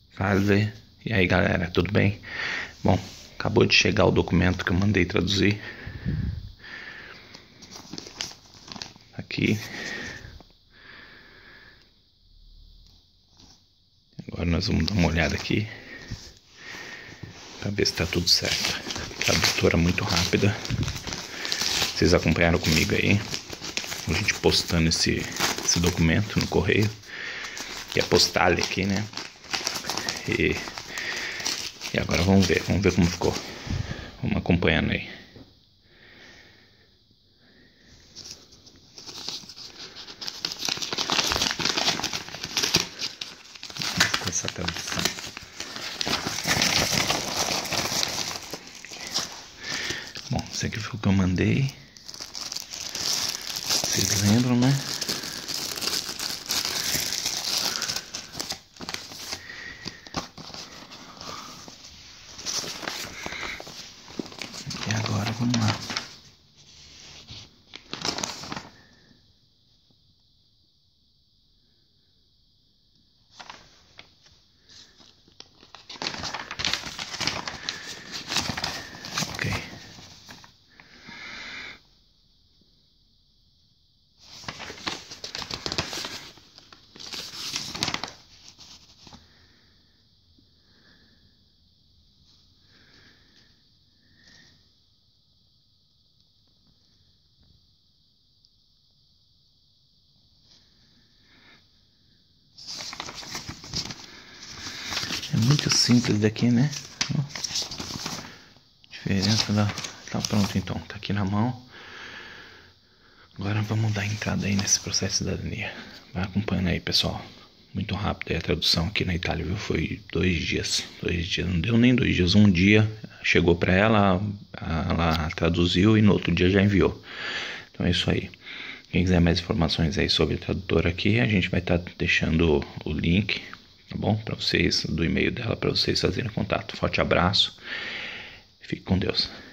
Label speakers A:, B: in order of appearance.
A: Salve! E aí galera, tudo bem? Bom, acabou de chegar o documento que eu mandei traduzir. Aqui. Agora nós vamos dar uma olhada aqui para ver se tá tudo certo. Tradutora muito rápida. Vocês acompanharam comigo aí, a gente postando esse documento no correio, que é postal aqui, né? E agora vamos ver como ficou. Vamos acompanhando aí. Com essa tradução. Bom, isso aqui foi o que eu mandei. Vocês lembram, né? E agora vamos lá. Ok. É muito simples daqui, né? Diferença da... Tá pronto então, tá aqui na mão. Agora vamos dar entrada aí nesse processo de cidadania. Vai acompanhando aí, pessoal. Muito rápido aí a tradução aqui na Itália, viu? Foi 2 dias. 2 dias, não deu nem 2 dias. Um dia chegou pra ela, ela traduziu e no outro dia já enviou. Então é isso aí. Quem quiser mais informações aí sobre a tradutora aqui, a gente vai estar deixando o link, tá bom? Para vocês, do e-mail dela, para vocês fazerem contato. Forte abraço. Fique com Deus.